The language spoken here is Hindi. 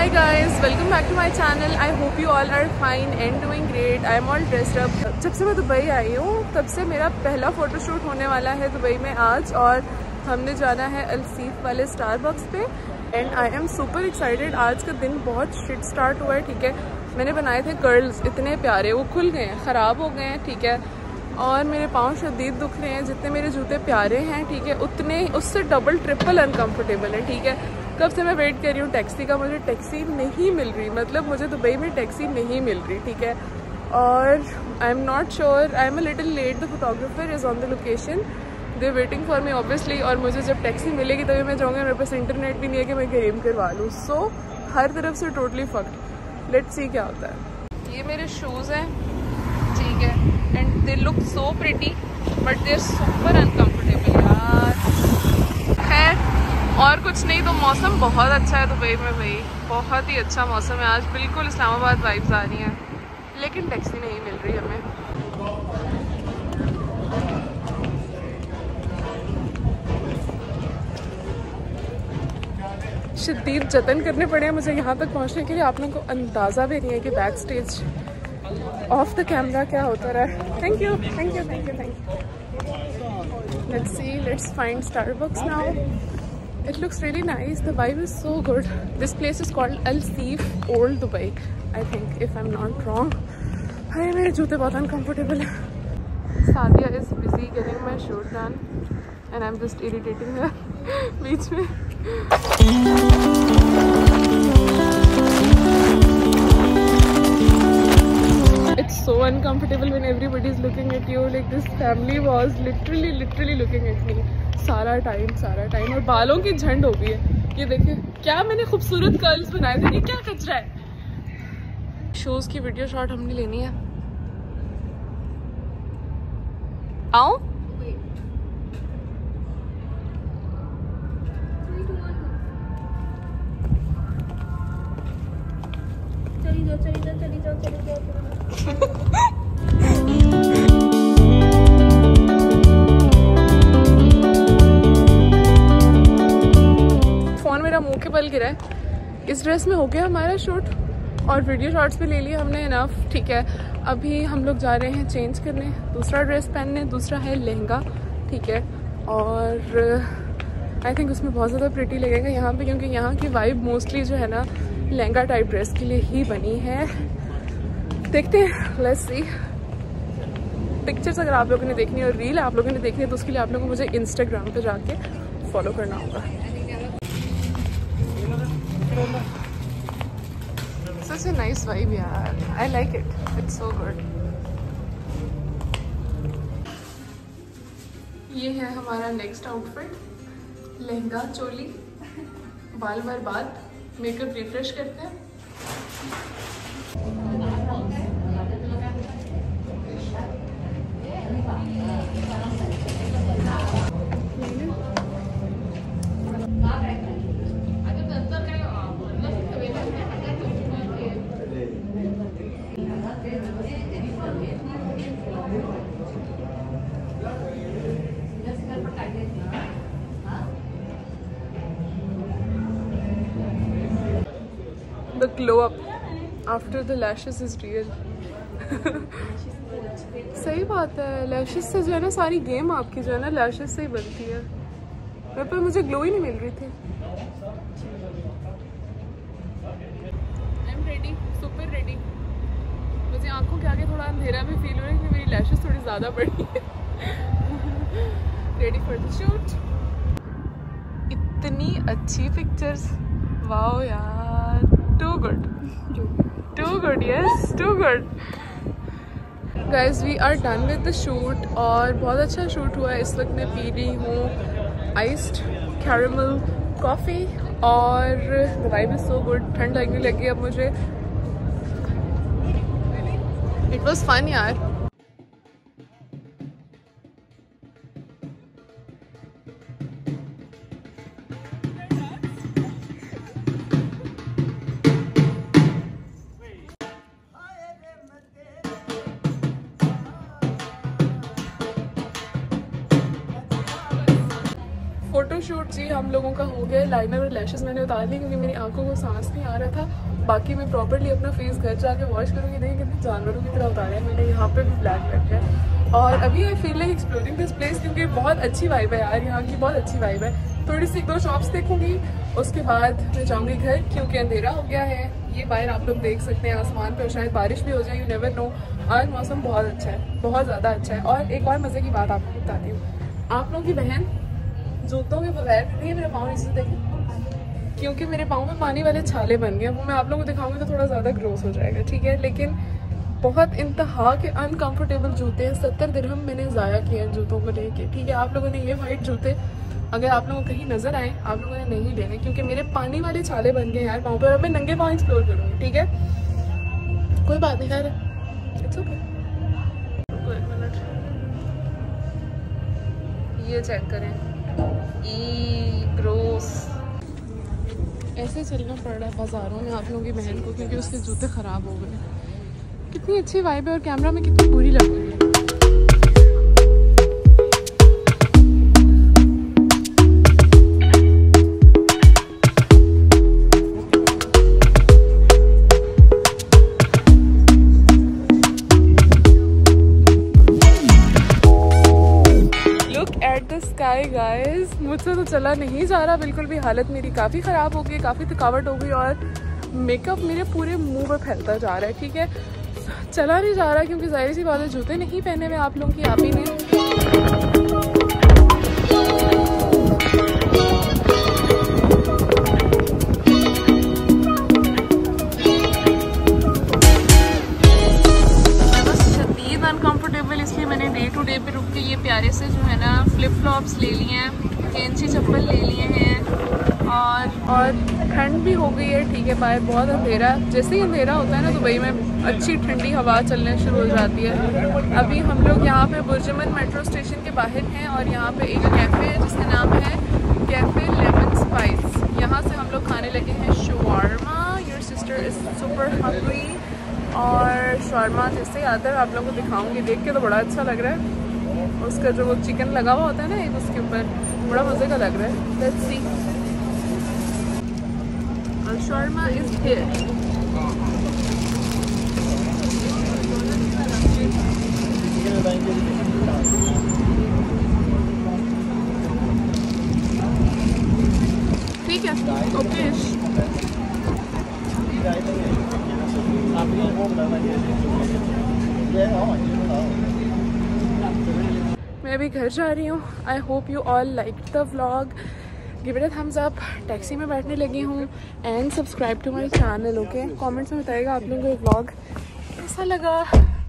Hi guys, welcome back to my channel. I hope you all are fine and doing great. I am all dressed up. जब से मैं दुबई आई हूँ तब से मेरा पहला फ़ोटोशूट होने वाला है दुबई में आज, और हमने जाना है अल-सीफ वाले स्टारबक्स पे and I'm super excited. आज का दिन बहुत शिट स्टार्ट हुआ है, ठीक है। मैंने बनाए थे कर्ल्स इतने प्यारे, वो खुल गए हैं, ख़राब हो गए हैं, ठीक है। और मेरे पाँव शदीद दुख रहे हैं। जितने मेरे जूते प्यारे हैं, ठीक है, उतने उससे डबल ट्रिपल अनकम्फर्टेबल है, ठीक है। कब से मैं वेट कर रही हूँ टैक्सी का, मुझे टैक्सी नहीं मिल रही, मतलब मुझे दुबई में टैक्सी नहीं मिल रही, ठीक है। और I'm not sure, I'm a little late, the photographer is on the location, they waiting for me obviously. और मुझे जब टैक्सी मिलेगी तभी मैं जाऊँगी, मेरे पास इंटरनेट भी नहीं है कि मैं गेम करवा लूँ। सो हर तरफ से टोटली फक्ड। लेट्स सी क्या होता है। ये मेरे शूज़ हैं, ठीक है, and they look so pretty but they are super uncomfortable यार। खैर और कुछ नहीं, तो मौसम बहुत अच्छा है दुबई में भाई, बहुत ही अच्छा मौसम है आज, बिल्कुल इस्लामाबाद वाइब्स आ रही हैं, लेकिन टैक्सी नहीं मिल रही हमें। शदीद जतन करने पड़े हैं मुझे यहाँ तक पहुँचने के लिए। आप लोगों को अंदाज़ा भी नहीं है कि back stage of the camera क्या होता रहा है। Thank you thank you thank you thank you. Let's see, let's find Starbucks now. It looks really nice. The vibe is so good. This place is called Al-Seef Old Dubai, I think, if I'm not wrong. हाय मेरे जूते बहुत uncomfortable हैं। Sadia is busy getting my shoot done and I'm just irritating her बीच में। It's so uncomfortable when everybody is looking at you. Like this family was literally looking at me सारा टाइम। और बालों की झंड हो गई है। ये देखिए क्या मैंने खूबसूरत कर्ल्स बनाए थे, ये क्या कचरा है। शूज की वीडियो शॉट हमने लेनी है। आओ चली जाओ। मेरा मुंह के बल गिरा है। इस ड्रेस में हो गया हमारा शूट और वीडियो शॉट्स भी ले लिए हमने इनफ, ठीक है। अभी हम लोग जा रहे हैं चेंज करने, दूसरा ड्रेस पहनने, दूसरा है लहंगा, ठीक है। और आई थिंक उसमें बहुत ज़्यादा प्रिटी लगेगा यहाँ पे, क्योंकि यहाँ की वाइब मोस्टली जो है ना लहंगा टाइप ड्रेस के लिए ही बनी है। देखते हैं, लेट्स सी। पिक्चर्स अगर आप लोगों ने देखनी है और रील आप लोगों ने देखनी है तो उसके लिए आप लोगों को मुझे इंस्टाग्राम पे जाके फॉलो करना होगा। Such a nice vibe यार, I like it, it's so good। ये है हमारा नेक्स्ट आउटफिट, लहंगा चोली, बाल बर्बाद, मेकअप रिफ्रेश करते हैं। The glow up after the lashes is real। सही बात है, लैशेस से जो है ना सारी गेम आपकी जो है ना लैशेस से ही बनती है। मेरे पर मुझे ग्लो ही नहीं मिल रही थी। I'm ready, super ready. मुझे आंखों के आगे थोड़ा अंधेरा भी फील हो रहा है कि मेरी लैशेस थोड़ी ज़्यादा बढ़ी है। Ready for the shoot. इतनी अच्छी पिक्चर्स, वाओ यार, too good, yes too good. Guys we are done with the shoot और बहुत अच्छा शूट हुआ है। इस वक्त मैं पी रही हूँ आइस्ड कैरेमल कॉफ़ी और the vibe is so good. ठंड लगने लगी अब मुझे। इट वॉज फन यार। फोटोशूट जी हम लोगों का हो गया। लाइनर और लैशेस मैंने उतार ली क्योंकि मेरी आंखों को सांस नहीं आ रहा था। बाकी मैं प्रॉपर्ली अपना फेस घर जाके वॉश करूँगी। देखिए कितने जानवरों की तरह उतारे हैं मैंने। यहाँ पे भी ब्लैक लग है। और अभी I feel like exploring this place क्योंकि बहुत अच्छी वाइब है यार, यहाँ की बहुत अच्छी वाइब है। थोड़ी सी 1-2 शॉप्स देखूंगी, उसके बाद मैं जाऊँगी घर क्योंकि अंधेरा हो गया है। ये बाहर आप लोग देख सकते हैं आसमान पे, शायद बारिश भी हो जाए, यू नेवर नो। आज मौसम बहुत अच्छा है, बहुत ज़्यादा अच्छा है। और एक और मज़े की बात आपको बताती हूँ, आप लोगों की बहन जूतों के बगैर नहीं मेरे पाँव नीचे देखें क्योंकि मेरे पाँव में पानी वाले छाले बन गए। वो मैं आप लोगों को दिखाऊंगी तो थोड़ा ज़्यादा ग्रोस हो जाएगा, ठीक है। लेकिन बहुत इंतहा के अनकंफर्टेबल जूते हैं। 70 दिरहम मैंने ज़ाया किए हैं जूतों को लेके, ठीक है। आप लोगों ने ये वाइट जूते अगर आप लोगों को कहीं नज़र आए आप लोगों ने नहीं लेने क्योंकि मेरे पानी वाले छाले बन गए यार पाँव पर। अब मैं नंगे पाँव एक्सप्लोर करूँगी, ठीक है। कोई बात नहीं खैर, इट्स ओके। एक मिनट, ये चेक करें, ग्रोस। ऐसे चलना पड़ रहा है बाज़ारों में आप लोगों की बहन को क्योंकि उसके जूते ख़राब हो गए। कितनी अच्छी वाइब है और कैमरा में कितनी बुरी लग रही है। स्काई गाइस, मुझसे तो चला नहीं जा रहा बिल्कुल भी। हालत मेरी काफ़ी ख़राब हो गई, काफ़ी थकावट हो गई और मेकअप मेरे पूरे मुंह पे फैलता जा रहा है, ठीक है। चला नहीं जा रहा क्योंकि जाहिर सी बात है जूते नहीं पहने हुए आप लोगों की आप ही ने। अनकंफर्टेबल इसलिए मैंने डे टू डे पे रुक के ये प्यारे से जो है ना फ्लिप फ्लॉप्स ले लिए हैं, कैंची चप्पल ले लिए हैं और ठंड भी हो गई है, ठीक है। बाहर बहुत अंधेरा है। जैसे ही अंधेरा होता है ना दुबई में अच्छी ठंडी हवा चलने शुरू हो जाती है। अभी हम लोग यहाँ पे बुर्जुमन मेट्रो स्टेशन के बाहर हैं और यहाँ पे एक कैफ़े है जिसका नाम है कैफ़े लेमन स्पाइस। यहाँ से हम लोग खाने लगे हैं shawarma. Your sister is super hungry. और शवारमा जैसे आता है आप लोगों को दिखाऊंगी, देख के तो बड़ा अच्छा लग रहा है। उसका जो वो चिकन लगा हुआ होता है ना एक उसके ऊपर, बड़ा मज़े का लग रहा है। Let's see. और शवारमा इज हियर। ठीक है, ओके। मैं अभी घर जा रही हूँ। I hope you all like the vlog. Give it a thumbs up. Taxi में बैठने लगी हूँ and subscribe to my channel, okay. Comments में बताइएगा आप लोगों को व्लॉग कैसा लगा।